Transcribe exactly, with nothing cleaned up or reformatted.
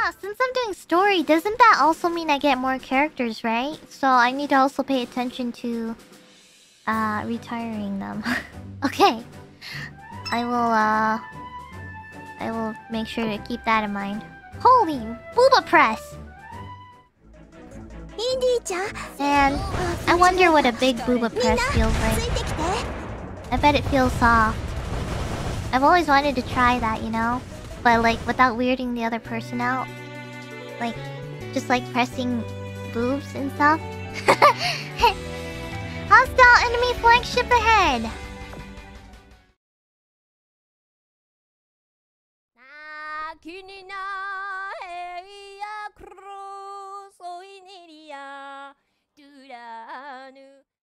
yeah, since I'm doing story, doesn't that also mean I get more characters, right? So I need to also pay attention to uh retiring them. Okay. I will uh I will make sure to keep that in mind. Holy Booba press! And I wonder what a big Booba press feels like. I bet it feels soft. I've always wanted to try that, you know? But like without weirding the other person out. Like just like pressing boobs and stuff. Hostile enemy flagship ahead!